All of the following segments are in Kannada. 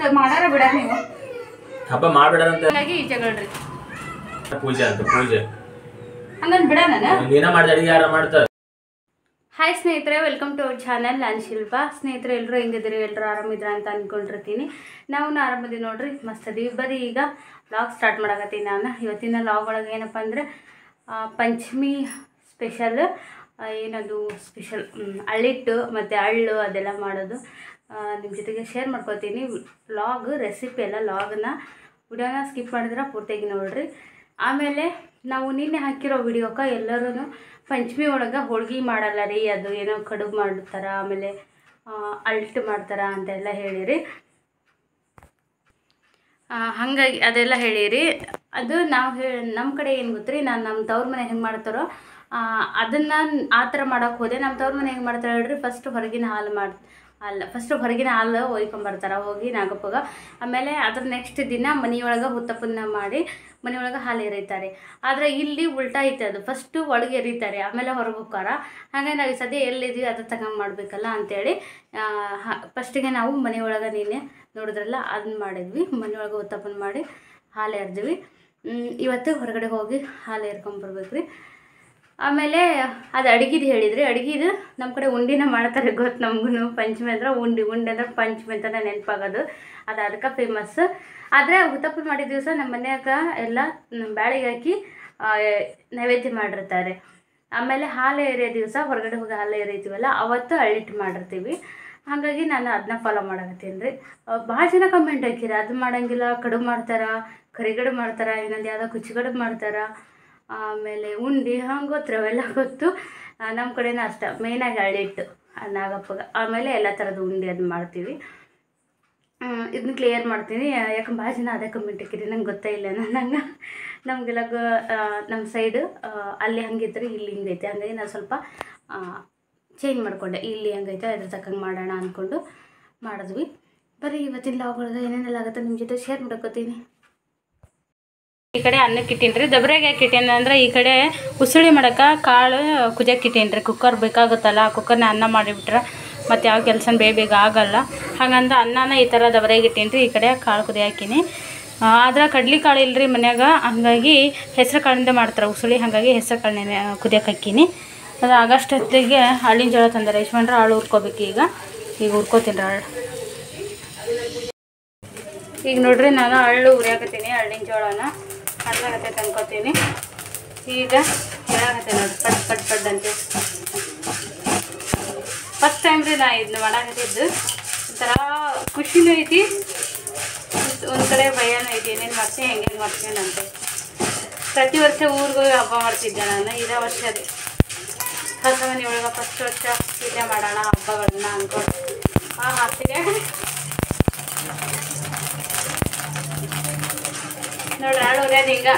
ಮಾಡಾರ ಬಿಡ ನೀವು ಹಬ್ಬ ಮಾಡ್ಬಿಡಾರ ಅಂತ ಹಾಗಾಗಿ ಈ ಜಗಳರಿ ಪೂಜೆ ಅಂತ ಪೂಜೆ ಹಂಗನ್ ಬಿಡ ನಾನು ನೀನ ಮಾಡಿದ ಅಡಿಗೆ ಯಾರ ಮಾಡ್ತಾರ. ಹಾಯ್ ಸ್ನೇಹಿತರೆ, ವೆಲ್ಕಮ್ ಟು ಅವರ್ ಚಾನಲ್. ನಾನು ಶಿಲ್ಪಾ. ಸ್ನೇಹಿತರೆ, ಎಲ್ಲರೂ ಹೆಂಗಿದ್ದೀರಿ? ಎಲ್ಲರೂ ಆರಾಮಿದ್ರ ಅಂತ ಅಂದ್ಕೊಂಡಿರ್ತೀನಿ. ನಾವು ಆರಾಮದಿ ನೋಡ್ರಿ, ಮಸ್ತ್ ಅದೀವಿ. ಬರೀ ಈಗ ವ್ಲಾಗ್ ಸ್ಟಾರ್ಟ್ ಮಾಡಕತ್ತೀನಿ ನಾನು. ಇವತ್ತಿನ ವ್ಲಾಗ್ ಒಳಗೆ ಏನಪ್ಪ ಅಂದರೆ ಪಂಚಮಿ ಸ್ಪೆಷಲ್. ಏನದು ಸ್ಪೆಷಲ್ ಅಳ್ಳಿಟ್ಟು ಮತ್ತು ಅಳ್ಳು ಅದೆಲ್ಲ ಮಾಡೋದು ನಿಮ್ಮ ಜೊತೆಗೆ ಶೇರ್ ಮಾಡ್ಕೊತೀನಿ. ವ್ಲಾಗ್ ರೆಸಿಪಿ ಎಲ್ಲ ವ್ಲಾಗನ್ನ ವಿಡಿಯೋನ ಸ್ಕಿಪ್ ಮಾಡಿದ್ರೆ ಪೂರ್ತಿಯಾಗಿ ನೋಡ್ರಿ. ಆಮೇಲೆ ನಾವು ನಿನ್ನೆ ಹಾಕಿರೋ ವಿಡಿಯೋಕ್ಕೆ ಎಲ್ಲರೂ ಪಂಚಮಿ ಒಳಗೆ ಹೋಳ್ಗೆ ಮಾಡಲ್ಲ ರೀ, ಅದು ಏನೋ ಕಡುಬು ಮಾಡ್ತಾರ, ಆಮೇಲೆ ಅಳ್ಳಿಟ್ಟು ಮಾಡ್ತಾರ ಅಂತೆಲ್ಲ ಹೇಳಿರಿ. ಹಾಗಾಗಿ ಅದೆಲ್ಲ ಹೇಳಿರಿ. ಅದು ನಾವು ನಮ್ಮ ಕಡೆ ಏನು ಗೊತ್ತ್ರಿ, ನಾನು ನಮ್ಮ ತವ್ರ ಮನೆ ಹೆಂಗೆ ಮಾಡ್ತಾರೋ ಅದನ್ನು ಆ ಥರ ಮಾಡೋಕ್ಕೆ ಹೋದೆ. ನಮ್ಮ ತವ್ರ ಮನೆ ಹೆಂಗೆ ಮಾಡ್ತಾರೆ ಹೇಳ್ರಿ, ಫಸ್ಟ್ ಹೊರಗಿನ ಹಾಲು ಒಯ್ಕೊಂಬರ್ತಾರೆ ಹೋಗಿ ನಾಗಪ್ಪಗೆ. ಆಮೇಲೆ ಅದ್ರ ನೆಕ್ಸ್ಟ್ ದಿನ ಮನೆಯೊಳಗೆ ಹುತ್ತಪ್ಪನ್ನ ಮಾಡಿ ಮನೆಯೊಳಗೆ ಹಾಲು ಎರೀತಾರೆ. ಆದರೆ ಇಲ್ಲಿ ಉಲ್ಟಾ ಐತೆ, ಅದು ಫಸ್ಟು ಒಳಗೆ ಎರೀತಾರೆ ಆಮೇಲೆ ಹೊರಗೆ ಹೋಗ್ತಾರ. ಹಾಗೆ ನಾವು ಸದ್ಯ ಎಲ್ಲಿದ್ದೀವಿ ಅದ್ರ ತಗೊಂಡು ಮಾಡಬೇಕಲ್ಲ ಅಂಥೇಳಿ ಫಸ್ಟಿಗೆ ನಾವು ಮನೆಯೊಳಗೆ ನೀನೆ ನೋಡಿದ್ರಲ್ಲ ಅದನ್ನ ಮಾಡಿದ್ವಿ. ಮನೆಯೊಳಗೆ ಹುತ್ತಪ್ಪನ ಮಾಡಿ ಹಾಲು ಎರೆದ್ವಿ. ಇವತ್ತು ಹೊರಗಡೆ ಹೋಗಿ ಹಾಲು ಎರ್ಕೊಂಬರ್ಬೇಕು ರೀ. ಆಮೇಲೆ ಅದು ಅಡುಗೆದು ಹೇಳಿದ್ರಿ. ಅಡುಗೆದು ನಮ್ಮ ಕಡೆ ಉಂಡಿನ ಮಾಡ್ತಾರೆ, ಗೊತ್ತು ನಮಗೂ. ಪಂಚಮಿ ಅಂದ್ರೆ ಉಂಡೆ ಅಂದ್ರೆ ಪಂಚಮಿ ಅಂತಲೇ ನೆನಪಾಗೋದು. ಅದು ಅದಕ್ಕೆ ಫೇಮಸ್. ಆದರೆ ಹುತ್ತಪ್ಪ ಮಾಡಿದ ದಿವಸ ನಮ್ಮ ಮನ್ಯಾಗ ಎಲ್ಲ ಬ್ಯಾಳಿಗೆ ಹಾಕಿ ನೈವೇದ್ಯ ಮಾಡಿರ್ತಾರೆ. ಆಮೇಲೆ ಹಾಲು ಎರೆಯೋ ದಿವಸ ಹೊರಗಡೆ ಹೋಗಿ ಹಾಲು ಎರೀತೀವಲ್ಲ ಅವತ್ತು ಅಳ್ಳಿಟ್ಟು ಮಾಡಿರ್ತೀವಿ. ಹಾಗಾಗಿ ನಾನು ಅದನ್ನ ಫಾಲೋ ಮಾಡಕತ್ತೀನಿ ರೀ. ಭಾಳ ಜನ ಕಮೆಂಟ್ ಹಾಕಿರ, ಅದು ಮಾಡೋಂಗಿಲ್ಲ, ಕಡುಬು ಮಾಡ್ತಾರೆ, ಕರಿಗಡುಬು ಮಾಡ್ತಾರೆ, ಇನ್ನೊಂದು ಯಾವುದೋ ಕುಚ್ಚುಗಡುಬು ಮಾಡ್ತಾರೆ, ಆಮೇಲೆ ಉಂಡೆ, ಹಂಗೆ ಗೊತ್ತು ಅವೆಲ್ಲ ಗೊತ್ತು. ನಮ್ಮ ಕಡೆನೂ ಅಷ್ಟೇ, ಮೇಯ್ನಾಗಿ ಅಳ್ಳಿಟ್ಟು ನಾಗಪ್ಪಗೆ. ಆಮೇಲೆ ಎಲ್ಲ ಥರದ ಉಂಡೆ ಅದು ಮಾಡ್ತೀವಿ. ಇದನ್ನ ಕ್ಲಿಯರ್ ಮಾಡ್ತೀನಿ. ಯಾಕಂದ್ರೆ ಭಾಳ ಜನ ಅದೇ ಕಮೆಂಟ್ ಹಾಕಿರಿ, ನಂಗೆ ಗೊತ್ತೇ ಇಲ್ಲ. ನಂಗೆ ನಮಗೆಲ್ಲ ನಮ್ಮ ಸೈಡು ಅಲ್ಲಿ ಹಂಗಿದ್ರೆ ಇಲ್ಲಿ ಹಿಂಗೈತೆ, ಹಂಗಾಗಿ ನಾನು ಸ್ವಲ್ಪ ಚೇಂಜ್ ಮಾಡಿಕೊಂಡೆ. ಇಲ್ಲಿ ಹಂಗೈತೆ ಅದ್ರ ತಕ್ಕಂಗೆ ಮಾಡೋಣ ಅಂದ್ಕೊಂಡು ಮಾಡಿದ್ವಿ. ಬರೀ ಇವತ್ತಿನ ಲಾಗ್ಗಳಿಗೆ ಏನೇನೆಲ್ಲ ಆಗುತ್ತೆ ನಿಮ್ಮ ಜೊತೆ ಶೇರ್ ಮಾಡ್ಕೋತೀನಿ. ಈ ಕಡೆ ಅನ್ನಕ್ಕೆ ಇಟ್ಟೀನಿ ರೀ. ದಬ್ರಾಗ ಯಾಕೆ ಇಟ್ಟೀನಿ ಅಂದ್ರೆ ಈ ಕಡೆ ಉಸುಳಿ ಮಾಡೋಕೆ ಕಾಳು ಕುದಿಯಕ್ಕೆ ಇಟ್ಟೀನಿ ರೀ. ಕುಕ್ಕರ್ ಬೇಕಾಗುತ್ತಲ್ಲ, ಕುಕ್ಕರ್ನ ಅನ್ನ ಮಾಡಿಬಿಟ್ರೆ ಮತ್ತು ಯಾವ ಕೆಲಸ ಬೇಗ ಆಗಲ್ಲ. ಹಾಗಂತ ಅನ್ನನ ಈ ಥರ ದಬ್ರಾಗ ಇಟ್ಟೀನಿ ರೀ. ಈ ಕಡೆ ಕಾಳು ಕುದಿಯಾಕಿನಿ. ಆದ್ರೆ ಕಡ್ಲಿ ಕಾಳು ಇಲ್ಲರಿ ಮನ್ಯಾಗ, ಹಾಗಾಗಿ ಹೆಸ್ರು ಕಾಳಿಂದ ಮಾಡ್ತಾರೆ ಉಸುಳಿ. ಹಾಗಾಗಿ ಹೆಸ್ರು ಕಾಳನ್ನ ಕುದಿಯಕ್ಕೆ ಹಾಕೀನಿ. ಅದು ಆಗಸ್ಟ್ ಹೊತ್ತಿಗೆ ಹಳ್ಳಿನ ಜೋಳ ತಂದರೆ ಯಜಮಾನ್ರೆ ಆಳು ಹುರ್ಕೋಬೇಕು. ಈಗ ಹುರ್ಕೋತೀನಿ ಆಳು. ಈಗ ನೋಡ್ರಿ ನಾನು ಹಳ್ಳು ಉರಿಯಾಕತ್ತೀನಿ. ಹಳ್ಳಿನ ಜೋಳನ ಹಣ್ಣಾಗತ್ತೆ ತಂದ್ಕೊತೀನಿ. ಈಗ ಹೇಳಾಗತ್ತೆ ನೋಡಿ, ಪಡ್ ಪಡ್ ಪಡ್ ಅಂತ. ಫಸ್ಟ್ ಟೈಮ್ ರೀ ನಾ ಇದನ್ನ ಮಾಡಾಕತ್ತಿದ್ದು. ಒಂಥರ ಖುಷಿನೂ ಐತಿ, ಒಂದು ಕಡೆ ಭಯನೂ ಐತಿ. ಏನೇನು ಮಾಡ್ತೀನಿ ಹೆಂಗೆ ಮಾಡ್ತೀನಿ ಅಂತ. ಪ್ರತಿ ವರ್ಷ ಊರಿಗೂ ಹಬ್ಬ ಮಾಡ್ತಿದ್ದೆ ನಾನು. ಇದೇ ವರ್ಷ ರೀ ಹೊಸ ಮನೆ ಒಳಗೆ ಫಸ್ಟ್ ವರ್ಷ ಇದೇ ಮಾಡೋಣ ಹಬ್ಬಗಳನ್ನ ಅಂದ್ಕೊಂಡು ಹಾಕ್ತಿದ್ದೆ ನೋಡ್ರಿ. ಆಳು ಉರಿಯೋದು ಹಿಂಗೆ.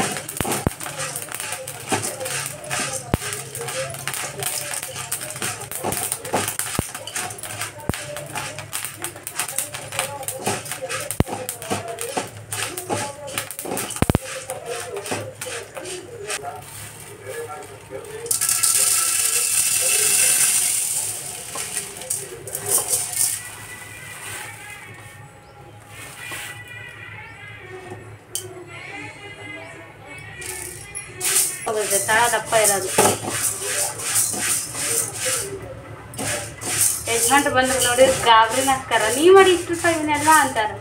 ತಳ ದಪ್ಪ ಇರೋದು. ಯಜಮಾನ್ರು ಬಂದ್ರು ನೋಡಿ, ಗಾಬ್ರಿನ ಹಾಕ್ತಾರ, ನೀ ಮಾಡಿ ಇಷ್ಟು ಇವನ್ನೆಲ್ಲ ಅಂತಾರ.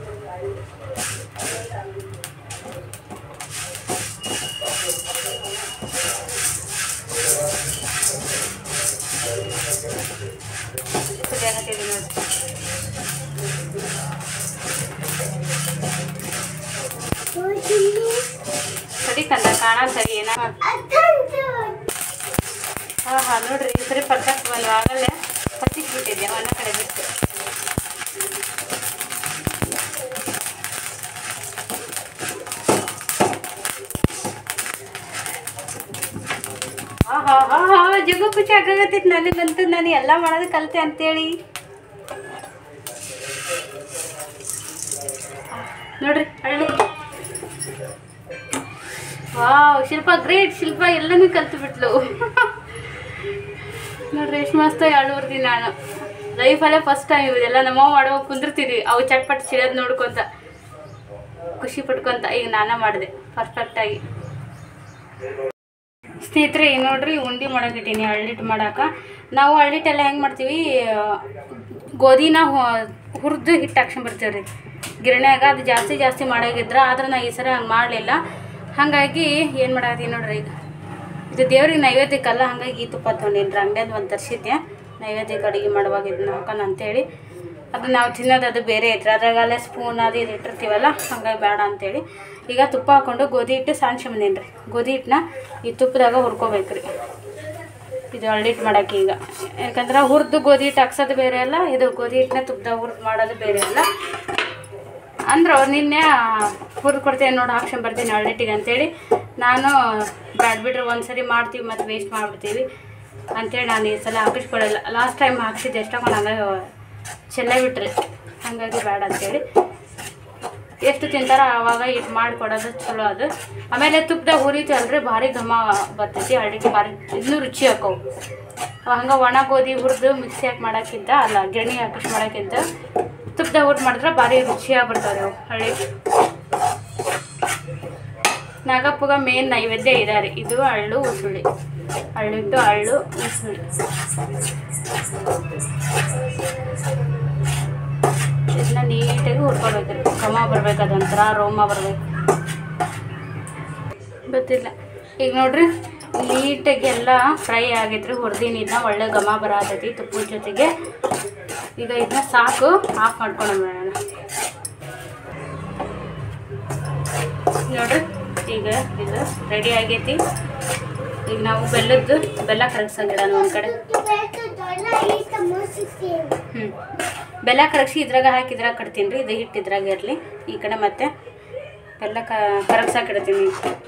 ಸರಿ ಕಂದ ಕಾಣ ಸರಿ ಏನ. ಹಾಂ ನೋಡ್ರಿ, ಈ ಸರಿ ಪರ್ಫೆಕ್ಟ್ ಬಂದು ಆಗಲ್ಲೇ ಹಚ್ಚಿಟ್ಬಿಟ್ಟಿದ್ದೆ ಮನೆ ಕಡೆ ಬಿಟ್ಟು. ಜಗ್ಗು ಖುಷಿ ಆಗಾಗತ್ತೈತಿ ನನಗಂತೂ. ನಾನು ಎಲ್ಲ ಮಾಡೋದು ಕಲಿತೆ ಅಂತೇಳಿ ನೋಡ್ರಿ ಹಳ್ಳಿ. ವಾವ್, ಶಿಲ್ಪ ಗ್ರೇಟ್. ಶಿಲ್ಪ ಎಲ್ಲನೂ ಕಲ್ತು ಬಿಟ್ಲು ನೋಡ್ರಿ, ಎಷ್ಟು ಮಸ್ತ್. 2 ದಿನ ನಾನು ಲೈಫಲ್ಲೇ ಫಸ್ಟ್ ಟೈಮ್ ಇದೆಲ್ಲ ನಮ್ಮ ಮಾಡೋ ಕುಂದಿರ್ತೀವಿ ಅವು ಚಟ್ಪಟ್ ಸಿಡೋದು ನೋಡ್ಕೊತ ಖುಷಿ ಪಟ್ಕೊತ ಈಗ ನಾನೇ ಮಾಡಿದೆ ಪರ್ಫೆಕ್ಟಾಗಿ. ಸ್ನೇಹಿತರೆ ಈಗ ನೋಡ್ರಿ ಉಂಡೆ ಮಾಡೋಕಿಟ್ಟೀನಿ ಹಳ್ಳಿಟ್ಟು ಮಾಡೋಕೆ. ನಾವು ಹಳ್ಳಿಟ್ಟೆಲ್ಲ ಹೆಂಗೆ ಮಾಡ್ತೀವಿ, ಗೋಧಿನ ಹುರಿದು ಹಿಟ್ಟು ಹಾಕ್ಸ್ಕೊಂಬರ್ತೀವಿ ರೀ ಗಿರಣ್ಯಾಗ. ಅದು ಜಾಸ್ತಿ ಮಾಡೋಗಿದ್ರೆ ಆದ್ರೆ ನಾ ಈ ಸರಿ ಹಂಗೆ ಮಾಡಲಿಲ್ಲ. ಹಾಗಾಗಿ ಏನು ಮಾಡಾಕತ್ತೀನಿ ನೋಡ್ರಿ, ಈಗ ಇದು ದೇವ್ರಿಗೆ ನೈವೇದ್ಯಕ್ಕಲ್ಲ, ಹಾಗಾಗಿ ಈ ತುಪ್ಪ ತೊಗೊಂಡಿನಿ ರೀ ಅಂಗಡಿಯಿಂದ ಒಂದು ತರಿಸಿದ್ದೆ. ನೈವೇದ್ಯಕ್ಕೆ ಅಡುಗೆ ಮಾಡುವಾಗ ಇದನ್ನ ಹಾಕೋಣ ಅಂತೇಳಿ. ಅದು ನಾವು ತಿನ್ನೋದು ಅದು ಬೇರೆ ಐತ್ರಿ, ಅದ್ರಾಗಲ್ಲೇ ಸ್ಪೂನ್ ಅದು ಇದು ಇಟ್ಟಿರ್ತೀವಲ್ಲ, ಹಾಗಾಗಿ ಬೇಡ ಅಂತೇಳಿ ಈಗ ತುಪ್ಪ ಹಾಕ್ಕೊಂಡು ಗೋಧಿ ಹಿಟ್ಟು ಸಾನ್ಸ್ಕೊಂಬಂದೀನಿ ರೀ. ಗೋಧಿ ಹಿಟ್ಟನ್ನ ಈ ತುಪ್ಪದಾಗ ಹುರ್ಕೋಬೇಕು ರೀ. ಇದು ಹಳ್ಳಿಟ್ಟು ಮಾಡೋಕೆ ಈಗ, ಯಾಕಂದ್ರೆ ಹುರಿದು ಗೋಧಿ ಹಿಟ್ಟು ಹಾಕ್ಸೋದು ಬೇರೆ ಅಲ್ಲ, ಇದು ಗೋಧಿ ಹಿಟ್ಟನ್ನ ತುಪ್ಪದಾಗ ಹುರಿದು ಮಾಡೋದು ಬೇರೆ ಅಲ್ಲ. ಅಂದ್ರೆ ಅವ್ರು ನಿನ್ನೆ ಹುರಿದು ಕೊಡ್ತೇನೆ ನೋಡಿ ಹಾಕ್ಸ್ಕೊಂಬರ್ತೀನಿ ಹಳ್ಳಿಟ್ಟಿಗೆ ಅಂತೇಳಿ. ನಾನು ಬಿಡ್ರಿ ಒಂದು ಸರಿ ಮಾಡ್ತೀವಿ ಮತ್ತು ವೇಸ್ಟ್ ಮಾಡಿಬಿಡ್ತೀವಿ ಅಂತೇಳಿ ನಾನು ಈ ಸಲ ಹಾಕಿಸ್ಕೊಳ್ಳಲ್ಲ. ಲಾಸ್ಟ್ ಟೈಮ್ ಹಾಕ್ಸಿದ್ದೆ ಎಷ್ಟೊಂದು ಹಂಗಾಗಿ ಚೆಲ್ಲ ಬಿಟ್ರಿ, ಹಾಗಾಗಿ ಬೇಡ ಅಂತೇಳಿ. ಎಷ್ಟು ತಿಂತಾರ ಆವಾಗ ಇಟ್ಟು ಮಾಡಿಕೊಡೋದು ಚಲೋ ಅದು. ಆಮೇಲೆ ತುಪ್ಪದಾಗ ಹುರಿತೀವಲ್ರಿ ಭಾರಿ ಘಮ ಬರ್ತೈತಿ, ಹಳ್ಳಿಟ್ಟು ಭಾರಿ ಇನ್ನೂ ರುಚಿ ಹಾಕವು. ಹಂಗೆ ಒಣ ಗೋಧಿ ಹುರಿದು ಮಿಕ್ಸಿ ಹಾಕಿ ಮಾಡೋಕ್ಕಿಂತ ಅಲ್ಲ ಗಿರಣಿ ಹಾಕಿಸಿ ಮಾಡೋಕ್ಕಿಂತ ತುಪ್ಪದಾಗ ಹುರಿದು ಮಾಡಿದ್ರೆ ಭಾರಿ ರುಚಿಯಾಗಿ ಬರ್ತಾವೆ ಅವು ಹಳ್ಳಿ. ನಾಗಪ್ಪಗ ಮೇನ್ ನೈವೇದ್ಯ ಇದಾರೆ, ಇದು ಹಳ್ಳು ಉಸುಳಿ, ಹಳ್ಳಿಟ್ಟು ಹಳ್ಳು ಉಸುಳಿ. ಇದನ್ನ ನೀಟಾಗಿ ಹುರ್ಕೋಬೇಕ್ರಿ, ಘಮ ಬರ್ಬೇಕು, ಅದೊಂಥರ ರೋಮ ಬರ್ಬೇಕು. ಗೊತ್ತಿಲ್ಲ ಈಗ ನೋಡ್ರಿ ನೀಟಾಗಿ ಎಲ್ಲ ಫ್ರೈ ಆಗೈತ್ರಿ. ಹುರಿದೀನಿ ಇದನ್ನ, ಒಳ್ಳೆ ಘಮ ಬರತೈತಿ ತುಪ್ಪದ ಜೊತೆಗೆ. ಈಗ ಇದನ್ನ ಸಾಕು ಆಫ್ ಮಾಡ್ಕೊಂಡು ನಾನು ನೋಡ್ರಿ. ಈಗ ಇದು ರೆಡಿ ಆಗೈತಿ. ಈಗ ನಾವು ಬೆಲ್ಲ ಕರಗ್ಸಂಗಿಡೋಣ ಒಂದು ಕಡೆ. ಬೆಲ್ಲ ಕರಗಿಸಿ ಇದ್ರಾಗ ಹಾಕಿ ಇದ್ರಾಗ ಕಟ್ತೀನಿ ರೀ. ಇದು ಹಿಟ್ಟು ಇದ್ರಾಗ ಇರಲಿ ಈ ಕಡೆ, ಮತ್ತೆ ಬೆಲ್ಲ ಕರಗ್ಸಾಕಿಡ್ತೀನಿ.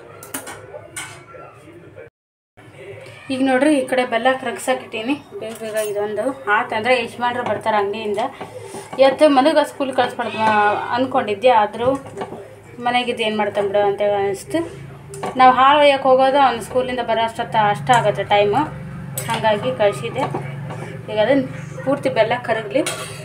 ಈಗ ನೋಡ್ರಿ ಈ ಕಡೆ ಬೆಲ್ಲ ಕರಗ್ಸಾಕಿಟ್ಟೀನಿ. ಬೇಗ ಇದೊಂದು ಆತಂದ್ರೆ ಯಜಮಾನ್ರು ಬರ್ತಾರೆ ಅಂಗಡಿಯಿಂದ. ಇವತ್ತು ಮನೆಗೆ ಸ್ಕೂಲ್ ಕಳಿಸ್ಬಾರ್ದು ಅಂದ್ಕೊಂಡಿದ್ದೆ, ಆದರೂ ಮನೆಗಿದ್ದು ಏನು ಮಾಡ್ತಾನೆ ಬಿಡು ಅಂತೇಳಿ ಅನಿಸ್ತು. ನಾವು ಹಾಲು ಒಯ್ಯಕ್ಕೆ ಹೋಗೋದು ಅವ್ನು ಸ್ಕೂಲಿಂದ ಬರೋ ಅಷ್ಟು ಆಗುತ್ತೆ ಟೈಮು, ಹಾಗಾಗಿ ಕಳಿಸಿದ್ದೆ. ಈಗ ಅದನ್ನು ಪೂರ್ತಿ ಬೆಲ್ಲ ಕರಗಲಿ.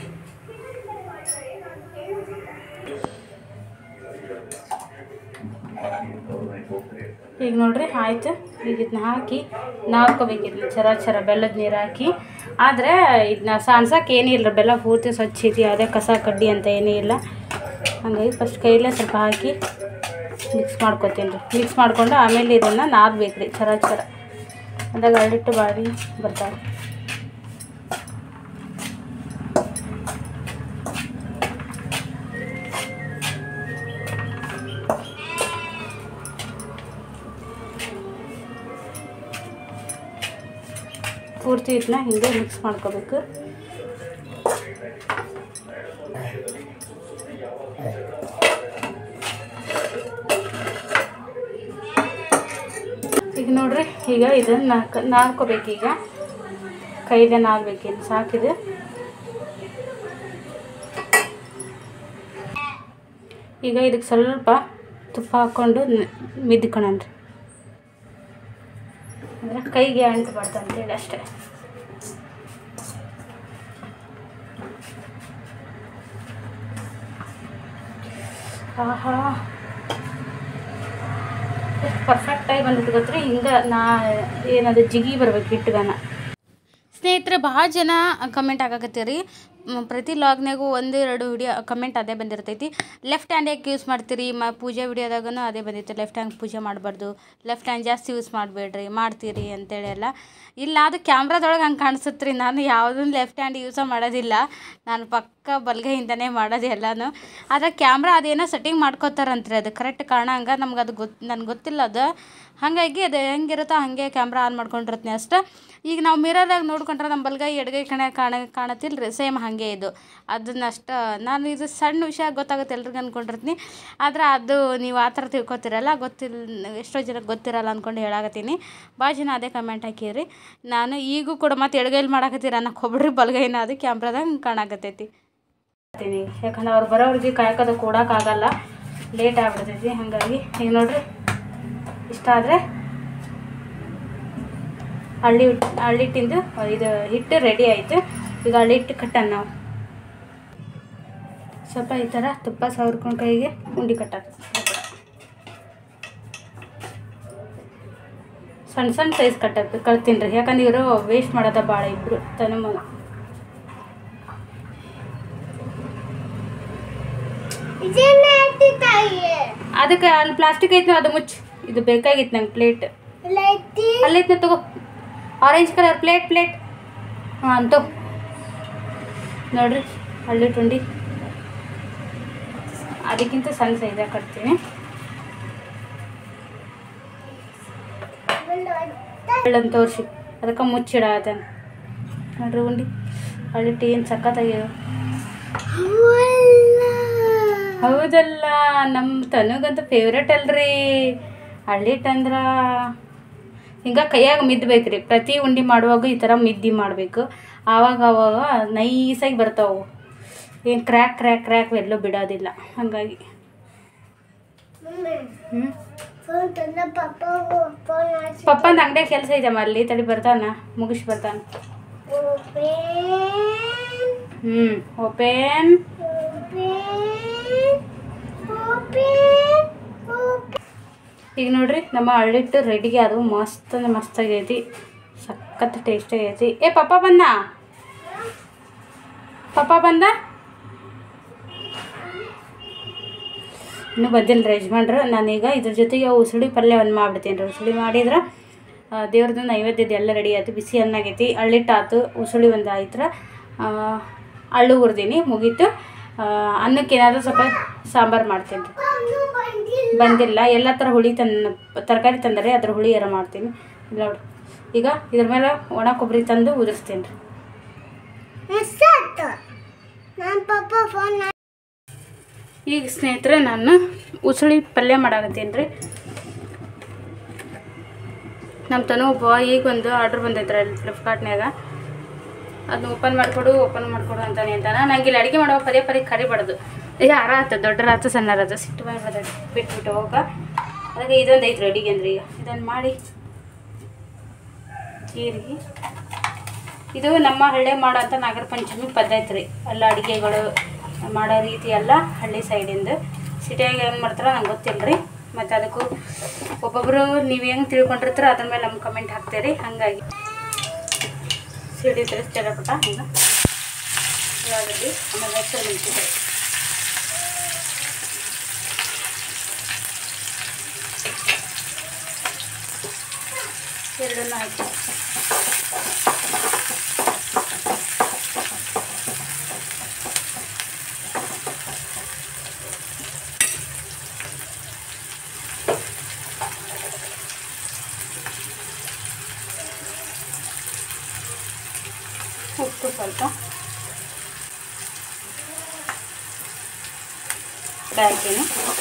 ಈಗ ನೋಡ್ರಿ ಆಯ್ತು. ಈಗ ಇದನ್ನ ಹಾಕಿ ನಾದ್ಕೋಬೇಕಿದ್ನ ಚರ ಬೆಲ್ಲದ ನೀರು ಹಾಕಿ. ಆದರೆ ಇದನ್ನ ಸಾನ್ಸಕ್ಕೆ ಏನಿಲ್ಲ, ಬೆಲ್ಲ ಪೂರ್ತಿ ಸ್ವಚ್ಛ ಐತಿ, ಅದೇ ಕಸ ಕಡ್ಡಿ ಅಂತ ಏನೂ ಇಲ್ಲ. ಹಾಗಾಗಿ ಫಸ್ಟ್ ಕೈಯಲ್ಲೇ ಸ್ವಲ್ಪ ಹಾಕಿ ಮಿಕ್ಸ್ ಮಾಡ್ಕೊತೀನಿ ರೀ. ಮಿಕ್ಸ್ ಮಾಡಿಕೊಂಡು ಆಮೇಲೆ ಇದನ್ನು ನಾದಬೇಕು ರೀ ಚರ ಅಂದಾಗ ಹಳ್ಳಿಟ್ಟು ಬಾಡಿ ಬರ್ತಾವೆ. ಪೂರ್ತಿ ಇದನ್ನ ಹಿಂಗೆ ಮಿಕ್ಸ್ ಮಾಡ್ಕೋಬೇಕು. ಈಗ ನೋಡ್ರಿ ಈಗ ಇದನ್ನು ನಾದ್ಕೋಬೇಕು. ಈಗ ಕೈಲೇ ನಾದಬೇಕಿಲ್ಲ, ಸಾಕಿದೆ. ಈಗ ಇದಕ್ಕೆ ಸ್ವಲ್ಪ ತುಪ್ಪ ಹಾಕ್ಕೊಂಡು ಮಿದ್ಕೊಳ್ಳೋಣ್ರಿ, ಅಂದರೆ ಕೈಗೆ ಅಂಟಬಾರ್ದು ಅಂತೇಳಿ ಅಷ್ಟೇ. ಆಹಾ ಎಷ್ಟು ಪರ್ಫೆಕ್ಟಾಗಿ ಬಂದಿದ್ದು ಗೊತ್ತ್ರಿ. ಹಿಂಗೆ ಏನದು ಜಿಗಿ ಬರ್ಬೇಕು ಹಿಟ್ಟುಗನ. ಸ್ನೇಹಿತರೆ ಭಾಳ ಜನ ಕಮೆಂಟ್ ಆಗಾಕತ್ತೀರಿ. ಪ್ರತಿ ಲಾಗ್ನಾಗೂ 1-2 ವಿಡಿಯೋ ಕಮೆಂಟ್ ಅದೇ ಬಂದಿರ್ತೈತಿ. ಲೆಫ್ಟ್ ಹ್ಯಾಂಡ್ ಯಾಕೆ ಯೂಸ್ ಮಾಡ್ತೀರಿ? ಪೂಜೆ ವಿಡಿಯೋದಾಗೂ ಅದೇ ಬಂದಿತ್ತು, ಲೆಫ್ಟ್ ಹ್ಯಾಂಡ್ ಪೂಜೆ ಮಾಡಬಾರ್ದು, ಲೆಫ್ಟ್ ಹ್ಯಾಂಡ್ ಜಾಸ್ತಿ ಯೂಸ್ ಮಾಡಬೇಡ್ರಿ, ಮಾಡ್ತೀರಿ ಅಂತೇಳಿ ಎಲ್ಲ. ಇಲ್ಲ ಅದು ಕ್ಯಾಮ್ರಾದೊಳಗೆ ಹಂಗೆ ಕಾಣಿಸುತ್ತೆ ರೀ. ನಾನು ಯಾವುದನ್ನು ಲೆಫ್ಟ್ ಹ್ಯಾಂಡ್ ಯೂಸ ಮಾಡೋದಿಲ್ಲ, ನಾನು ಪಕ್ಕ ಬಲಗೈಯಿಂದನೇ ಮಾಡೋದು ಎಲ್ಲನೂ. ಆದರೆ ಕ್ಯಾಮ್ರಾ ಅದೇನೋ ಸೆಟ್ಟಿಂಗ್ ಮಾಡ್ಕೋತಾರಂತ್ರಿ, ಅದು ಕರೆಕ್ಟ್ ಕಾಣಂಗೆ ನಮ್ಗೆ ಅದು ನನಗೆ ಗೊತ್ತಿಲ್ಲ ಅದು. ಹಾಗಾಗಿ ಅದು ಹೆಂಗಿರುತ್ತೋ ಹಾಗೆ ಕ್ಯಾಮ್ರಾ ಆನ್ ಮಾಡ್ಕೊಂಡಿರ್ತೀನಿ ಅಷ್ಟೇ. ಈಗ ನಾವು ಮಿರರಾಗಿ ನೋಡ್ಕೊಂಡ್ರೆ ನಮ್ಮ ಬಲಗೈ ಎಡಗೈ ಕಾಣತ್ತಿಲ್ಲ ರೀ, ಸೇಮ್ ಹಾಗೆ ಇದು. ಅದನ್ನಷ್ಟು ನಾನು ಇದು ಸಣ್ಣ ವಿಷಯ ಗೊತ್ತಾಗುತ್ತೆ ಎಲ್ರಿಗೂ ಅಂದ್ಕೊಂಡಿರ್ತೀನಿ. ಆದರೆ ಅದು ನೀವು ಆ ಥರ ತಿಳ್ಕೊತಿರಲ್ಲ, ಎಷ್ಟೋ ಜನಕ್ಕೆ ಗೊತ್ತಿರಲ್ಲ ಅಂದ್ಕೊಂಡು ಹೇಳಾಕತ್ತೀನಿ. ಭಾಳ ಜನ ಅದೇ ಕಮೆಂಟ್ ಹಾಕಿರಿ. ನಾನು ಈಗೂ ಕೂಡ ಮತ್ತೆ ಎಡಗೈಲಿ ಮಾಡಾಕತ್ತೀರ ಅನ್ನಕ್ಕೆ ಹೋಗ್ಬಿಡ್ರಿ, ಬಲಗೈನ ಅದು ಕ್ಯಾಮ್ರಾದಾಗ ಕಾಣಾಕತ್ತೈತಿ. ಯಾಕಂದ್ರೆ ಅವ್ರು ಬರೋವ್ರಿಗೆ ಕಾಯಕೋದು ಕೊಡೋಕ್ಕಾಗಲ್ಲ, ಲೇಟ್ ಆಗಿಬಿಡ್ತೈತಿ. ಹಾಗಾಗಿ ಈಗ ನೋಡ್ರಿ ಇಷ್ಟ ಆದರೆ ಹಳ್ಳಿಟ್ಟಿಂದು ಇದು ಹಿಟ್ಟು ರೆಡಿ ಆಯಿತು. ಈಗ ಹಳ್ಳಿ ಹಿಟ್ಟು ಕಟ್ಟೋಣ ನಾವು. ಸ್ವಲ್ಪ ಈ ಥರ ತುಪ್ಪ ಸವರ್ಕೊಂಡು ಕೈಗೆ ಉಂಡೆ ಕಟ್ಟೋದು. ಸಣ್ಣ ಸಣ್ಣ ಸೈಜ್ ಕಟ್ತೀನಿ ರೀ, ಯಾಕಂದ್ರೆ ಇವರು ವೇಸ್ಟ್ ಮಾಡೋದ ಭಾಳ ಇಬ್ಬರು ತನ್ನ ಮಗ. ಅದಕ್ಕೆ ಅಲ್ಲಿ ಪ್ಲಾಸ್ಟಿಕ್ ಐತೆ ಅದು ಮುಚ್ಚಿ. ಇದು ಬೇಕಾಗಿತ್ತು ನಂಗೆ ಪ್ಲೇಟ್. ಅಲ್ಲೈತೆ ತಗೋ, ಆರೆಂಜ್ ಕಲರ್ ಪ್ಲೇಟ್. ಹಾಂ ಅಂತ ನೋಡ್ರಿ ಹಳ್ಳಿ ಟುಂಡಿ. ಅದಕ್ಕಿಂತ ಸಣ್ಣ ಸೈಜಾಗಿ ಕಟ್ತೀನಿ. ಅಂತ ತೋರಿಸಿ ಅದಕ್ಕೆ ಮುಚ್ಚಿಡತ್ತೆ ನೋಡ್ರಿ ಉಂಡಿ. ಹಳ್ಳಿ ಟೀ ಏನು ಸಖತ್ತಾಗ್ಯವ. ಹೌದಲ್ಲ, ನಮ್ಮ ತನಗಂತೂ ಫೇವ್ರೇಟ್ ಅಲ್ರಿ ಹಳ್ಳಿ ಹಿಟ್ಟು ಅಂದ್ರೆ. ಹಿಂಗೆ ಕೈಯಾಗ ಮಿದ್ಬೇಕ್ರಿ, ಪ್ರತಿ ಉಂಡೆ ಮಾಡುವಾಗ ಈ ಥರ ಮಿದ್ದಿ ಮಾಡಬೇಕು. ಆವಾಗ ನೈಸಾಗಿ ಬರ್ತಾವೆ, ಏನು ಕ್ರ್ಯಾಕ್ ಎಲ್ಲೂ ಬಿಡೋದಿಲ್ಲ. ಹಾಗಾಗಿ ಪಪ್ಪಂದು ಅಂಗಡಿಯಾಗ ಕೆಲಸ ಇದೆಯಮ್ಮ, ಅಲ್ಲಿ ತಡಿ ಬರ್ತಾನ, ಮುಗಿಸಿ ಬರ್ತಾನೆ. ಓಪನ್. ಈಗ ನೋಡ್ರಿ ನಮ್ಮ ಹಳ್ಳಿ ಹಿಟ್ಟು ರೆಡಿಗೆ ಅದು ಮಸ್ತ್ ಅಂದ್ರೆ ಮಸ್ತ್ ಆಗೈತಿ, ಸಖತ್ ಟೇಸ್ಟ್ ಆಗೈತಿ. ಪಪ್ಪ ಬಂದ ಇನ್ನೂ ಬಂದಿಲ್ಲ ರೀ ಯಜಮಾನ್ರು. ನಾನೀಗ ಇದ್ರ ಜೊತೆಗೆ ಉಸುಳಿ ಪಲ್ಯ ಒಂದು ಮಾಡಿಬಿಡ್ತೀನಿ ರೀ. ಉಸುಳಿ ಮಾಡಿದ್ರೆ ದೇವ್ರದ್ದು ನೈವೇದ್ಯದ ಎಲ್ಲ ರೆಡಿ ಆಯ್ತು. ಬಿಸಿ ಅನ್ನಾಗೈತಿ, ಹಳ್ಳಿಟ್ಟು ಆಯ್ತು, ಉಸುಳಿ ಒಂದು ಆಯ್ತು. ಹಳ್ಳು ಹುರಿದೀನಿ, ಮುಗೀತು. ಅನ್ನಕ್ಕೆ ಏನಾದರೂ ಸ್ವಲ್ಪ ಸಾಂಬಾರು ಮಾಡ್ತೀನಿ ರೀ. ಬಂದಿಲ್ಲ, ಎಲ್ಲ ಥರ ಹುಳಿ ತರಕಾರಿ ತಂದರೆ ಅದ್ರ ಹುಳಿ ಏರ ಮಾಡ್ತೀನಿ ನೋಡಿ. ಈಗ ಇದ್ರ ಮೇಲೆ ಒಣ ಕೊಬ್ಬರಿ ತಂದು ಉದುರಿಸ್ತೀನಿ ರೀ. ಈಗ ಸ್ನೇಹಿತರೆ ನಾನು ಉಸುಳಿ ಪಲ್ಯ ಮಾಡಾಕತ್ತೀನಿ ರೀ. ನಮ್ಮ ತನು ಒಬ್ಬ ಈಗ ಒಂದು ಆರ್ಡ್ರ್ ಬಂದೈತ್ರಿ ಅಲ್ಲಿ ಫ್ಲಿಪ್ಕಾರ್ಟ್ನಾಗ. ಅದನ್ನ ಓಪನ್ ಮಾಡಿಕೊಡು ಅಂತಾನೆ ನಂಗೆ ಇಲ್ಲಿ ಅಡುಗೆ ಮಾಡೋ ಪದೇ ಕರಿಬಾರ್ದು. ಯಾರ ಆಯ್ತು ದೊಡ್ಡರಾತು ಸಣ್ಣರಾತು ಸಿಟ್ಟು ಮಾಡಿ ಬಿಟ್ಬಿಟ್ಟು ಹೋಗ. ಅದಕ್ಕೆ ಇದೊಂದು ಐತ್ರಿ ಅಡುಗೆ ಅಂದ್ರೆ. ಈಗ ಇದನ್ನು ಮಾಡಿ ಜೀರಿಗೆ, ಇದು ನಮ್ಮ ಹಳ್ಳಿ ಮಾಡೋಂಥ ನಾಗರ ಪಂಚಮಿ ಪದ್ಧತಿ ರೀ. ಎಲ್ಲ ಅಡುಗೆಗಳು ಮಾಡೋ ರೀತಿ ಎಲ್ಲ ಹಳ್ಳಿ ಸೈಡಿಂದ. ಸಿಟಿಯಾಗಿ ಏನು ಮಾಡ್ತಾರೋ ನಂಗೆ ಗೊತ್ತಿಲ್ಲ ರೀ. ಮತ್ತು ಅದಕ್ಕೂ ಒಬ್ಬೊಬ್ಬರು ನೀವು ಹೆಂಗೆ ತಿಳ್ಕೊಂಡಿರ್ತೀರೋ ಅದ್ರ ಮೇಲೆ ನಮ್ಗೆ ಕಮೆಂಟ್ ಹಾಕ್ತೀರಿ. ಹಾಗಾಗಿ ಸಿಡಿದ್ರೆ ಚಟಪಟ ಈಗ ಉಳ್ಳಾಗಡ್ಡಿ, ಆಮೇಲೆ ಹೆಸರು ಮೆಣಸಿನಕಾಯಿ, ಎರಡನ್ನು ಹಾಕಿ ಉಪ್ಪು ಸ್ವಲ್ಪ ಹಾಕ್ತೀನಿ.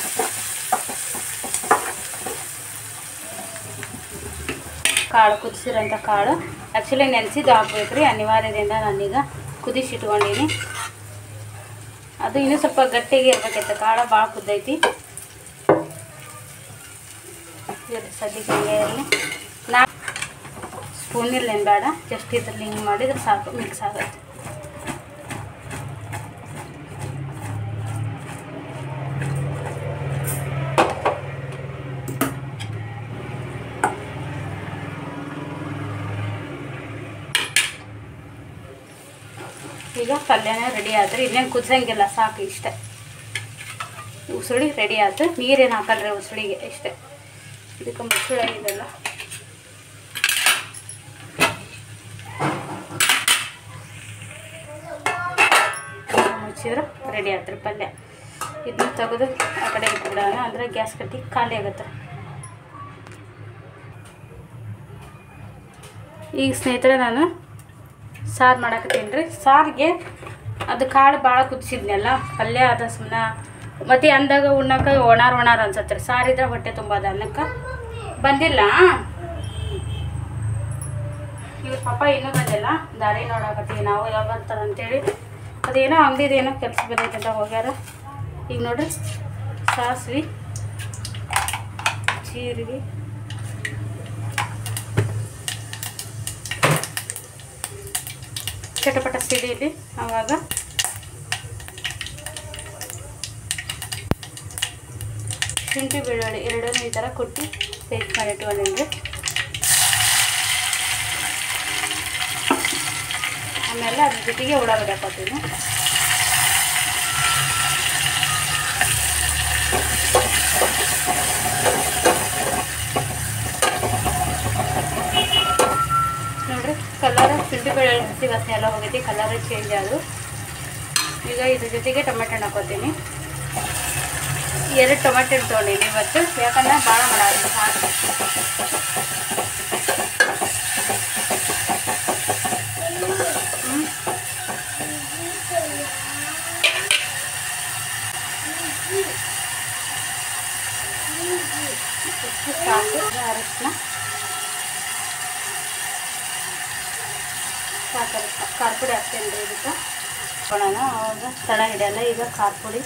ಕಾಳು ಕುದಿಸಿರೋಂಥ ಕಾಳು ಆ್ಯಕ್ಚುಲಿ ನೆನೆಸಿದ್ದು ಹಾಕ್ಬೇಕು ರೀ, ಅನಿವಾರ್ಯದಿಂದ ನಾನೀಗ ಕುದಿಸಿಟ್ಕೊಂಡೀನಿ. ಅದು ಇನ್ನೂ ಸ್ವಲ್ಪ ಗಟ್ಟಿಗೆ ಇರ್ಬೇಕೈತೆ, ಕಾಳು ಭಾಳ ಕುದ್ದೈತಿ. ಸದ್ಯಕ್ಕೆ ಹಿಂಗೆ ಇರಲಿ. ಸ್ಪೂನಿಲ್ಲೇನು ಬೇಡ, ಜಸ್ಟ್ ಇದ್ರಲ್ಲಿ ಹಿಂಗೆ ಮಾಡಿದ್ರೆ ಸಾಕು, ಮಿಕ್ಸ್ ಆಗುತ್ತೆ. ಈಗ ಪಲ್ಯನ ರೆಡಿ ಆದ್ರೆ ಇನ್ನೇನು ಕುದಿಸಂಗಿಲ್ಲ, ಸಾಕು ಇಷ್ಟೇ. ಉಸುಳಿ ರೆಡಿ ಆಯ್ತು. ನೀರೇನು ಹಾಕಲ್ರಿ ಉಸುಳಿಗೆ, ಇಷ್ಟೇ. ಇದಕ್ಕೆ ಮುಚ್ಚಳಾಗಿದೆಲ್ಲ ಮುಚ್ಚಿದ್ರೆ ರೆಡಿ ಆಯ್ತು ಪಲ್ಯ. ಇದನ್ನ ತೆಗೆದು ಆ ಕಡೆ ಇಟ್ಬಿಡೋಣ, ಅಂದರೆ ಗ್ಯಾಸ್ ಕಟ್ಟಿ ಖಾಲಿ ಆಗುತ್ತೆ. ಈಗ ಸ್ನೇಹಿತರೆ ನಾನು ಸಾರು ಮಾಡಾಕತ್ತೀನಿ ರೀ. ಸಾರಿಗೆ ಅದು ಕಾಳು ಭಾಳ ಕುದಿಸಿದ್ನಲ್ಲ, ಪಲ್ಯ ಅದ ಸುಮ್ಮನೆ ಮತ್ತೆ ಅಂದಾಗ ಉಣ್ಣಕ್ಕೆ ಒಣಾರ್ ಅನ್ಸತ್ತೆ ರೀ. ಸಾರಿದ್ರೆ ಹೊಟ್ಟೆ ತುಂಬೋದು. ಅನ್ನಕ್ಕೆ ಬಂದಿಲ್ಲ ಇವ್ರ ಪಾಪ ಇನ್ನೂ ಬಂದಿಲ್ಲ, ದಾರಿ ನೋಡಾಕತ್ತೀವಿ ನಾವು ಯಾವಾಗ ಬರ್ತಾರೆ ಅಂತೇಳಿ. ಅದೇನೋ ಅಂಗಡಿದೇನೋ ಕೆಲಸ ಬಂದೈತೆ ಅಂತ ಹೋಗ್ಯಾರ. ಈಗ ನೋಡ್ರಿ ಸಾಸಿವೆ, ಜೀರಿಗೆ, ಚಟಪಟ ಸಿಡಿಲಿ. ಆವಾಗ ಶುಂಠಿ ಬೆಳ್ಳುಳ್ಳಿ ಎರಡನ್ನೂ ಈ ಥರ ಕುಟ್ಟಿ ಪೇಸ್ಟ್ ಮಾಡಿ ಇಟ್ಕೊಂಡಿದ್ರಿ. ಆಮೇಲೆ ಅದ್ರ ಜೊತೆಗೆ ಉಳ್ಳಾಗಡ್ಡಿ ಹಾಕೋತೀನಿ. ನೋಡ್ರಿ ಕಲರ್ ಶುಂಠಿ ಬೆಳ್ಳುಳ್ಳಿ ಹಸಿ ವಾಸನೆ ಎಲ್ಲ ಹೋಗೈತಿ, ಕಲರ್ ಚೇಂಜ್ ಆದು. ಈಗ ಇದ್ರ ಜೊತೆಗೆ ಟೊಮೆಟೊ ಹಣ್ಣು ಹಾಕೋತೀನಿ. 2 ಟೊಮೆಟೊ ಹಣ್ಣು ತೊಗೊಂಡಿನಿ ಇವತ್ತು, ಯಾಕಂದ್ರೆ ಭಾಳ ಮಾಡೋದು ಸಾಕು. ಸಾಕು ಅರಶಿನ ಸಾಕು, ಖಾರ ಪುಡಿ ಹಾಕ್ತೇನೆ ರೀ ಇದಕ್ಕೆ ಕೊಡೋಣ. ಅವಾಗ ತಡ ಹಿಡಿಯಲ್ಲ. ಈಗ ಖಾರ ಪುಡಿ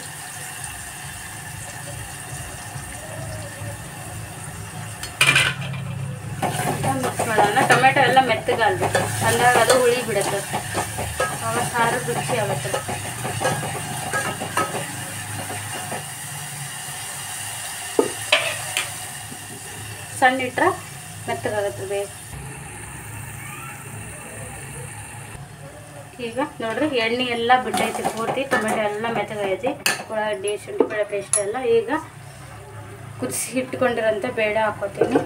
ಮಿಕ್ಸ್ ಮಾಡೋಣ. ಟೊಮೆಟೊ ಎಲ್ಲ ಮೆತ್ತಗಾಗಬೇಕು, ಅಂದಾಗ ಅದು ಹುಳಿ ಬಿಡುತ್ತೆ, ಅವಾಗ ಖಾರ ರುಚಿ ಆಗುತ್ತೆ. ಸಣ್ಣ ಇಟ್ಟರೆ ಮೆತ್ತಗಾಗುತ್ತೆ ಬೇಗ. ಈಗ ನೋಡ್ರಿ ಎಣ್ಣೆ ಎಲ್ಲ ಬಿಟ್ಟೈತಿ ಪೂರ್ತಿ, ಟೊಮೆಟೊ ಎಲ್ಲ ಮೆತ್ತಗೈತಿ, ಉಳ್ಳಾಗಡ್ಡಿ ಶುಂಠಿ ಬೆಳ್ಳುಳ್ಳಿ ಪೇಸ್ಟ್ ಎಲ್ಲ. ಈಗ ಕುದಿಸಿ ಇಟ್ಕೊಂಡಿರೋಂಥ ಬೇಳೆ ಹಾಕೋತೀನಿ.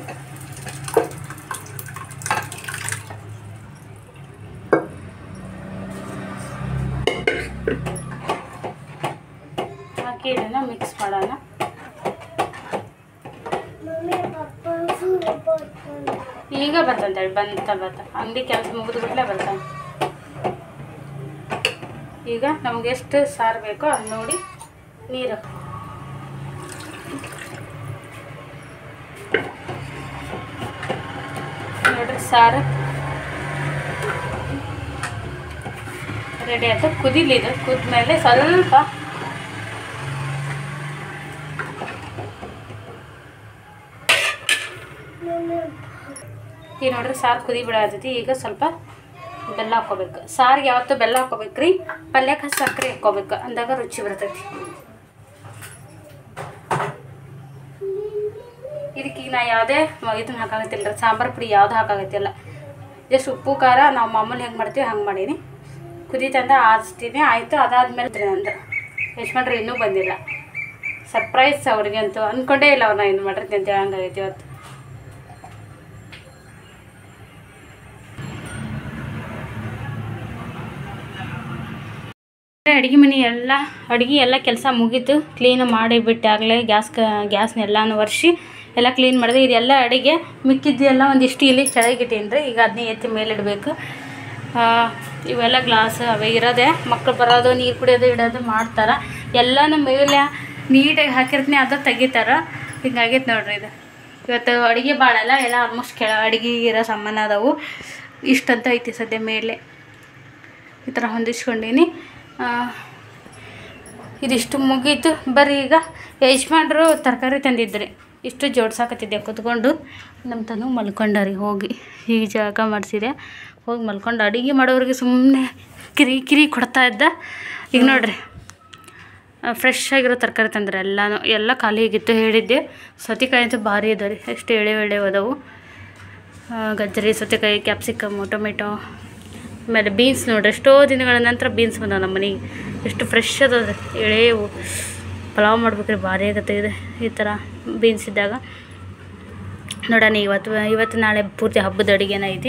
ಹಾಕಿ ಇದನ್ನು ಮಿಕ್ಸ್ ಮಾಡೋಣ. ಈಗ ಬರ್ತಂತೇಳಿ ಬಂತ ಅಂಗಡಿ ಕೆಲಸ ಮುಗಿದ್ಬಿಟ್ಲೆ ಬರ್ತಾನೆ. ಈಗ ನಮ್ಗೆ ಎಷ್ಟು ಸಾರು ಬೇಕೋ ಅದು ನೋಡಿ ನೀರು ನೋಡ್ರಿ. ಸಾರು ರೆಡಿ ಆಯ್ತು. ಕುದಿಲಿ, ಇದು ಕುದ್ಮೇಲೆ ಸ್ವಲ್ಪ ಈಗ ನೋಡ್ರಿ ಸಾರು ಕುದಿ ಬಿಡಾತೈತಿ. ಈಗ ಸ್ವಲ್ಪ ಬೆಲ್ಲ ಹಾಕ್ಕೋಬೇಕು. ಸಾರಿಗೆ ಯಾವತ್ತೂ ಬೆಲ್ಲ ಹಾಕ್ಕೋಬೇಕ್ರಿ, ಪಲ್ಯಕ್ಕೆ ಸಕ್ಕರೆ ಹಾಕ್ಕೋಬೇಕು, ಅಂದಾಗ ರುಚಿ ಬರ್ತೈತಿ. ಇದಕ್ಕೆ ನಾ ಯಾವುದೇ ಇದನ್ನ ಹಾಕಾಗತ್ತಿಲ್ಲ ರೀ, ಸಾಂಬಾರು ಪುಡಿ ಯಾವುದು ಹಾಕಾಗತ್ತಿಲ್ಲ. ಜಸ್ಟ್ ಉಪ್ಪು ಖಾರ ನಾವು ಮಾಮೂಲಿ ಹೆಂಗೆ ಮಾಡ್ತೀವಿ ಹಂಗೆ ಮಾಡೀನಿ. ಕುದೀತಂದ ಆರಿಸ್ತೀನಿ. ಆಯಿತು. ಅದಾದ್ಮೇಲೆ ನಂದು ಯಜಮಾನ್ರು ಇನ್ನೂ ಬಂದಿಲ್ಲ. ಸರ್ಪ್ರೈಸ್ ಅವ್ರಿಗೆ ಅಂತೂ ಅಂದ್ಕೊಂಡೇ ಇಲ್ಲ ಅವ್ರನ್ನ ಏನು ಮಾಡಿರ್ತೀನಿ ಅಂತ ಹಂಗಾಗೈತಿ ಇವತ್ತು. ಅಡುಗೆ ಎಲ್ಲ ಕೆಲಸ ಮುಗೀತು. ಕ್ಲೀನ್ ಮಾಡಿಬಿಟ್ಟು ಆಗಲೇ ಗ್ಯಾಸ್ನೆಲ್ಲನೂ ಒರೆಸಿ ಎಲ್ಲ ಕ್ಲೀನ್ ಮಾಡಿದೆ. ಇದೆಲ್ಲ ಅಡುಗೆ ಮಿಕ್ಕಿದ್ದೆಲ್ಲ ಒಂದಿಷ್ಟು ಇಲ್ಲಿ ಕೆಳಗಿಟ್ಟೀನಿ ರೀ. ಈಗ ಅದನ್ನೇ ಎತ್ತಿ ಮೇಲಿಡಬೇಕು. ಇವೆಲ್ಲ ಗ್ಲಾಸ್ ಅವೇ ಇರೋದೆ, ಮಕ್ಕಳು ಬರೋದು ನೀರು ಕುಡಿಯೋದು ಇಡೋದು ಮಾಡ್ತಾರೆ. ಎಲ್ಲನೂ ಮೇಲೆ ನೀಟಾಗಿ ಹಾಕಿರ್ತೀನಿ, ಅದು ತೆಗಿತಾರೆ. ಹಿಂಗಾಗೈತೆ ನೋಡ್ರಿ. ಇದು ಇವತ್ತು ಅಡುಗೆ ಭಾಳಲ್ಲ, ಎಲ್ಲ ಆಲ್ಮೋಸ್ಟ್ ಅಡುಗೆ ಇರೋ ಸಾಮಾನು ಅದಾವು. ಇಷ್ಟಂತ ಐತಿ ಸದ್ಯ ಮೇಲೆ ಈ ಥರ ಹೊಂದಿಸ್ಕೊಂಡೀನಿ. ಇದಿಷ್ಟು ಮುಗೀತು. ಬರ್ರಿ ಈಗ ಯಜಮಾನ್ರು ತರಕಾರಿ ತಂದಿದ್ರಿ, ಇಷ್ಟು ಜೋಡ್ಸಾಕತ್ತಿದ್ದೆ ಕೂತ್ಕೊಂಡು. ನಮ್ಮ ತನು ಮಲ್ಕೊಂಡರಿ ಹೋಗಿ. ಈಗ ಜಾಗ ಮಾಡಿಸಿದೆ, ಹೋಗಿ ಮಲ್ಕೊಂಡು. ಅಡುಗೆ ಮಾಡೋರಿಗೆ ಸುಮ್ಮನೆ ಕಿರಿ ಕೊಡ್ತಾ ಇದ್ದ. ಈಗ ನೋಡ್ರಿ ಫ್ರೆಶ್ ಆಗಿರೋ ತರಕಾರಿ ತಂದ್ರೆ ಎಲ್ಲ ಖಾಲಿ ಆಗಿತ್ತು. ಹೇಳಿದ್ದೆ ಸೌತೆಕಾಯಿ ಅಂತೂ ಭಾರಿ ಅದಾವೆ ರೀ, ಎಷ್ಟು ಎಳೆ ಅದಾವು. ಗಜ್ಜರಿ, ಸೌತೆಕಾಯಿ, ಕ್ಯಾಪ್ಸಿಕಮ್ಮು, ಟೊಮೆಟೊ, ಆಮೇಲೆ ಬೀನ್ಸ್ ನೋಡ್ರಿ. ಎಷ್ಟೋ ದಿನಗಳ ನಂತರ ಬೀನ್ಸ್ ಬಂದಾವ ನಮ್ಮ ಮನೆಗೆ. ಎಷ್ಟು ಫ್ರೆಶ್ ಅದಾವೆ ಎಳೆವು. ಪಲಾವ್ ಮಾಡ್ಬೇಕ್ರಿ, ಭಾರಿ ಆಗುತ್ತೆ ಇದೆ ಈ ಥರ ಬೀನ್ಸ್ ಇದ್ದಾಗ. ನೋಡೋಣ ಇವತ್ತು ನಾಳೆ ಪೂರ್ತಿ ಹಬ್ಬದ ಅಡುಗೆನ ಐತಿ.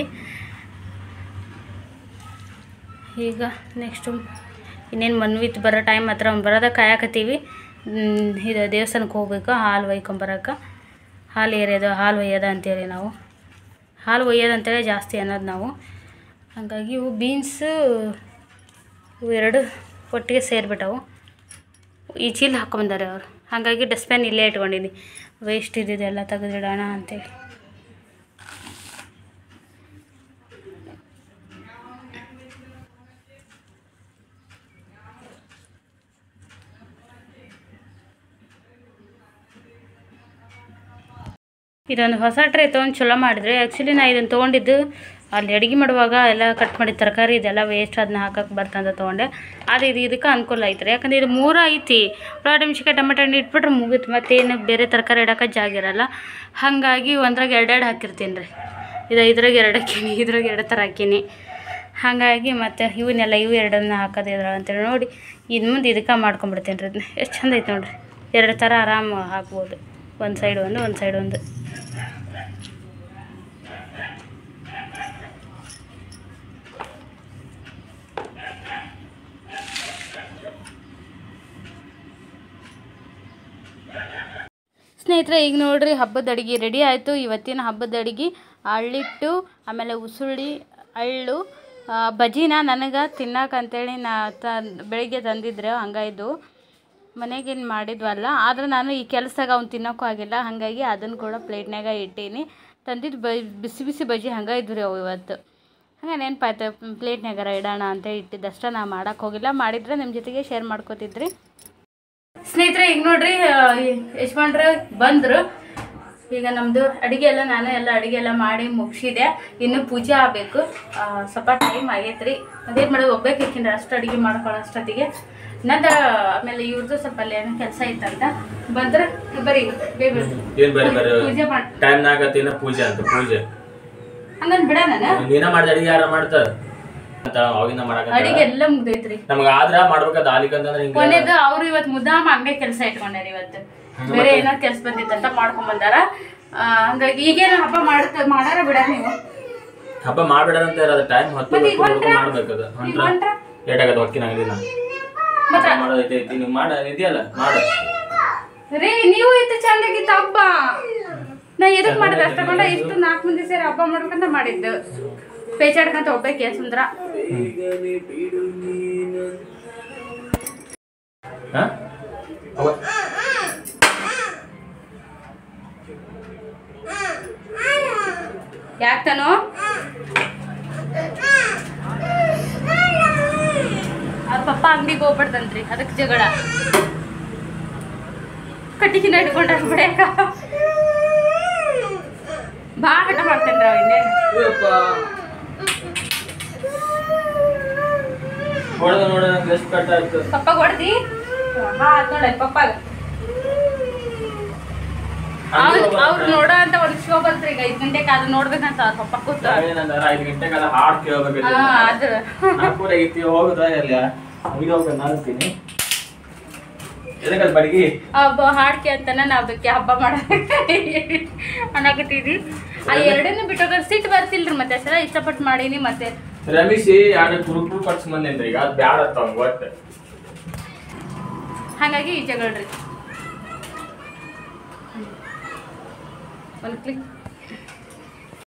ಈಗ ನೆಕ್ಸ್ಟು ಇನ್ನೇನು ಮನ್ವಿತ್ ಬರೋ ಟೈಮ್ ಹತ್ರ ಬರೋದ ಕಾಯಕತ್ತೀವಿ. ಇದು ದೇವಸ್ಥಾನಕ್ಕೆ ಹೋಗ್ಬೇಕು, ಹಾಲು ಒಯ್ಕೊಂಬರೋಕೆ. ಹಾಲು ಒಯ್ಯೋದ ಅಂತೇಳಿ ನಾವು ಹಾಲು ಒಯ್ಯೋದಂತೇಳಿ ಜಾಸ್ತಿ ಅನ್ನೋದು ನಾವು. ಹಾಗಾಗಿ ಇವು ಬೀನ್ಸು ಇವು ಎರಡು ಒಟ್ಟಿಗೆ ಸೇರಿಬಿಟ್ಟವು. ಈ ಚೀಲ ಹಾಕ್ಕೊಂಬಂದಾರೆ ಅವರು. ಹಾಗಾಗಿ ಡಸ್ಟ್ಬಿನ್ ಇಲ್ಲೇ ಇಟ್ಕೊಂಡಿನಿ, ವೇಸ್ಟ್ ಇದ್ದಿದ್ದೆಲ್ಲ ತೆಗೆದಿಡೋಣ ಅಂತೇಳಿ. ಇದೊಂದು ಹೊಸ ಟ್ರೇ ತೊಗೊಂಡು ಚಲೋ ಮಾಡಿದ್ರೆ. ಆ್ಯಕ್ಚುಲಿ ನಾ ಇದನ್ನು ತೊಗೊಂಡಿದ್ದು ಅಲ್ಲಿ ಅಡುಗೆ ಮಾಡುವಾಗ ಎಲ್ಲ ಕಟ್ ಮಾಡಿ ತರಕಾರಿ ಇದೆಲ್ಲ ವೇಸ್ಟ್ ಅದನ್ನ ಹಾಕಕ್ಕೆ ಬರ್ತಂತ ತೊಗೊಂಡೆ. ಆದರೆ ಇದಕ್ಕೆ ಅನುಕೂಲ ಐತ್ರಿ, ಯಾಕಂದ್ರೆ ಇದು 3 ಐತಿ. ಉಳ್ಳಾಗಡ್ಡಿ ಮೆಣಸಿನ್ಕಾಯಿ ಟೊಮೆಟೊ ಹಣ್ಣು ಇಟ್ಬಿಟ್ರೆ ಮುಗಿತು, ಮತ್ತೇನು ಬೇರೆ ತರಕಾರಿ ಇಡೋಕೆ ಜಾಗ ಇರಲ್ಲ. ಹಾಗಾಗಿ ಒಂದ್ರಾಗ 2 ಹಾಕಿರ್ತೀನಿ ರೀ. ಇದ್ರಾಗ 2 ಹಾಕೀನಿ, ಇದ್ರಾಗ 2 ಥರ ಹಾಕೀನಿ. ಹಾಗಾಗಿ ಮತ್ತು ಇವು 2 ಹಾಕೋದು ಇದ್ರಾಗ ಅಂತೇಳಿ ನೋಡಿ ಇನ್ನು ಮುಂದೆ ಇದಕ್ಕೆ ಮಾಡ್ಕೊಂಬಿಡ್ತೀನಿ ರೀ. ಇದನ್ನ ಎಷ್ಟು ಚಂದ ಐತೆ ನೋಡಿರಿ. 2 ಥರ ಆರಾಮ ಹಾಕ್ಬೋದು, ಒಂದು ಸೈಡ್ ಒಂದು. ಸ್ನೇಹಿತರೆ, ಈಗ ನೋಡಿರಿ ಹಬ್ಬದ ಅಡುಗೆ ರೆಡಿ ಆಯಿತು. ಇವತ್ತಿನ ಹಬ್ಬದ ಅಡುಗೆ ಅಳ್ಳಿಟ್ಟು, ಆಮೇಲೆ ಉಸುಳಿ, ಅಳ್ಳು, ಬಜ್ಜಿನ ನನಗೆ ತಿನ್ನಕ್ಕಂತೇಳಿ ಬೆಳಿಗ್ಗೆ ತಂದಿದ್ರೆ ಹಂಗಾಯ್ದು. ಮನೆಗೇನು ಮಾಡಿದ್ವಲ್ಲ, ಆದರೆ ನಾನು ಈ ಕೆಲಸದಾಗ ಅವ್ನು ತಿನ್ನೋಕ್ಕೂ ಆಗಿಲ್ಲ. ಹಾಗಾಗಿ ಅದನ್ನು ಕೂಡ ಪ್ಲೇಟ್ನಾಗ ಇಟ್ಟೀನಿ. ತಂದಿದ್ದು ಬಿಸಿ ಬಜ್ಜಿ ಹಂಗಾಯ್ದು ರೀ ಅವು ಇವತ್ತು. ಹಾಗೆ ನೆನಪಾಯ್ತು ಪ್ಲೇಟ್ನಾಗಾರ ಇಡೋಣ ಅಂತೇಳಿ ಇಟ್ಟಿದ್ದಷ್ಟೇ. ನಾ ಮಾಡೋಕ್ಕೆ ಹೋಗಿಲ್ಲ, ಮಾಡಿದರೆ ನಿಮ್ಮ ಜೊತೆಗೆ ಶೇರ್ ಮಾಡ್ಕೋತಿದ್ರಿ. ಸ್ನೇಹಿತರೆ, ಈಗ ನೋಡ್ರಿ ಯಜಮಾನ್ರು ಬಂದರು. ಈಗ ನಮ್ಮದು ಅಡುಗೆ ಎಲ್ಲ ನಾನು ಅಡುಗೆ ಎಲ್ಲ ಮಾಡಿ ಮುಗಿಸಿದೆ. ಇನ್ನು ಪೂಜೆ ಆಗಬೇಕು, ಸ್ವಲ್ಪ ಟೈಮ್ ಆಗೈತೆ ರೀ. ಅದೇನು ಮಾಡೋದು ಒಬ್ಬಕ್ಕೆ ಯಾಕೆಂದ್ರೆ ಅಷ್ಟು ಅಡುಗೆ ಮಾಡ್ಕೊಳ್ಳೋ ಅಷ್ಟೊತ್ತಿಗೆ ನಂದು. ಆಮೇಲೆ ಇವ್ರದ್ದು ಸ್ವಲ್ಪ ಅಲ್ಲಿ ಏನೋ ಕೆಲಸ ಇತ್ತಂತ ಬಂದ್ರೆ ಬರೀ ಪೂಜೆ ಮಾಡಿ ಪೂಜೆ ಅಂತ ಪೂಜೆ ಹಂಗನ್ ಬಿಡ. ನಾನು ನೀನ ಮಾಡಿದ ಅಡಿಗೆ ಯಾರ ಮಾಡ್ತಾರ ಅಡಿಗೆ ಎಲ್ಲ ಮುಗ್ದೈತ್ರಿ. ನಮ್ಗ ಆದ್ರ ಮಾಡ್ಬೇಕಾದ ಆಲಿಕಂತಂದ್ರೆ ಕೊನೆದು ಅವ್ರು ಇವತ್ತು ಮುದ್ದಾಮ ಹಂಗೆ ಕೆಲಸ ಇಟ್ಕೊಂಡಾರ. ಇವತ್ತು ಬೇರೆ ಏನಾದ್ರು ಕೆಲಸ ಬಂದಿತ್ತಂತ ಮಾಡ್ಕೊಂಡ್ ಬಂದಾರ. ಹಂಗಾಗಿ ಈಗೇನು ಹಬ್ಬ ಮಾಡಾರ ಬಿಡ. ನೀವು ಹಬ್ಬ ಮಾಡ್ಬಿಡಂತ ಇರೋದು ಟೈಮ್ ಹೊತ್ತು ಮಾಡ್ಬೇಕದ ಏಟಾಗದ ಹೊಕ್ಕಿನ ಮಾಡೋದೈತಿ. ನೀವು ಮಾಡ ಇದೆಯಲ್ಲ ಮಾಡ ರೀ. ನೀವು ಇತ್ತು ಚಂದಾಗಿತ್ತು ಹಬ್ಬ. ನಾ ಎದಕ್ ಮಾಡಿದ ಅಷ್ಟ ಕೊಂಡ ಇಷ್ಟು 4 ಮಂದಿ ಸೇರಿ ಹಬ್ಬ ಮಾಡ್ಬೇಕಂತ ಮಾಡಿದ್ದು. ಪೇಚಾಡ್ಕಂತ ಹೋಗ್ಬೇಕೆ ಸುಂದ್ರ. ಯಾಕ್ತಾನು ಅವ್ರ ಪಪ್ಪ ಅಂಗಡಿಗೆ ಹೋಗ್ಬಿಡ್ತಂತ್ರಿ, ಅದಕ್ಕೆ ಜಗಳ. ಕಟ್ಟಿಕಿನ ಇಟ್ಕೊಂಡ ಬಿಡಕ ಬಾ ಹಠ ಮಾಡ್ತೇನ್ರಿ ಅವ. ಇನ್ನೇನು ಪಪ್ಪ ಹೊಡ್ದಿ ನೋಡ ಪಪ್ಪ ಅವ್ರು ನೋಡೋ ಅಂತ ಒಂದ್ ಶೋ ಬಂತ್ರಿ. ಈಗ 5 ಗಂಟೆಗೆ ಅದು ನೋಡ್ಬೇಕಂತ ಅವ್ರ ಪಪ್ಪ ಕೂತ 5 ಗಂಟೆಗೆಲ್ಲ ಹಾಡ್ ಕೇಳಬೇಕು. ಹಾಡ್ ಕೇಳ್ತಾನ ನಾವ್ ಅದಕ್ಕೆ ಹಬ್ಬ ಮಾಡ ಅನ್ನಕತ್ತಿದ್ವಿ. ಆ 2 ಬಿಟ್ಟೋಗ ಸಿಟ್ಟು ಬರ್ತಿಲ್ರಿ. ಮತ್ತೆ ಸಲ ಇಷ್ಟಪಟ್ಟು ಮಾಡೀನಿ. ಮತ್ತೆ ರಮೇಶಿ ಕುರುಕುರು ಪಡ್ಸ್ ಬಂದೇನ್ರಿ. ಈಗ ಅದ್ ಬ್ಯಾಡ ಅಂತ ಅವ್ನು ಗೊತ್ತ. ಹಾಗಾಗಿ ಈ ಜಗಳ್ರಿ. ಒಂದು ಕ್ಲಿಕ್